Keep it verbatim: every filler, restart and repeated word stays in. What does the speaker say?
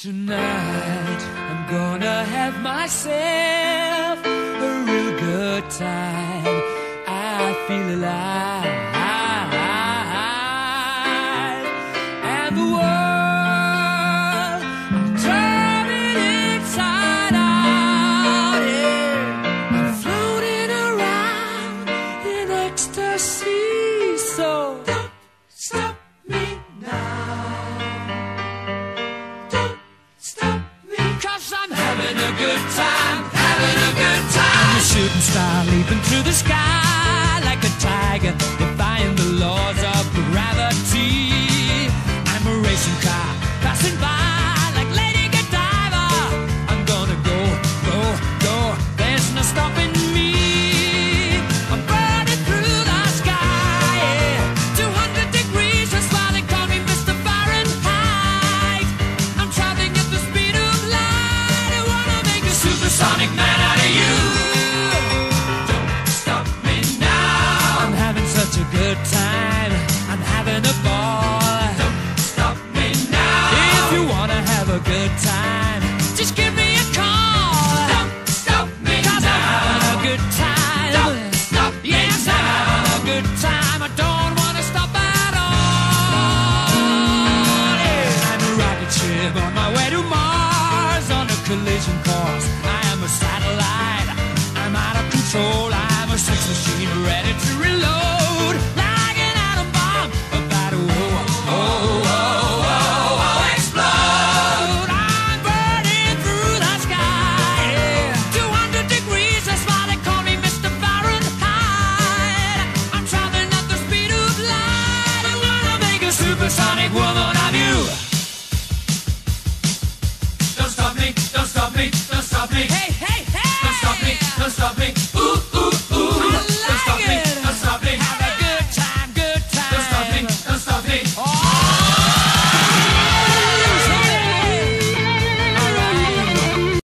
Tonight I'm gonna have myself a real good time. I feel alive, and the world I'm turning inside out. Yeah, I'm floating around in ecstasy. So don't stop me now. Having a good time, having a good time. I'm a shooting star leaping through the sky like a tiger, defying the laws of gravity. I'm a racing car passing by like Lady Godiva. I'm gonna go, go, go. There's no stopping me. I'm burning through the sky, yeah. two hundred degrees, that's why they call me Mister Fahrenheit. I'm traveling at the speed of light. I wanna make a supersonic man out of you. Don't stop me now. I'm having such a good time. I'm having a ball. Don't stop me now. If you wanna have a good time, just give me a call. Don't stop me 'cause now. I'm having a good time. Don't stop me yes, now. I'm having a good time. I don't wanna stop at all. Yeah. I'm a rocket ship on my way to Mars on a collision course.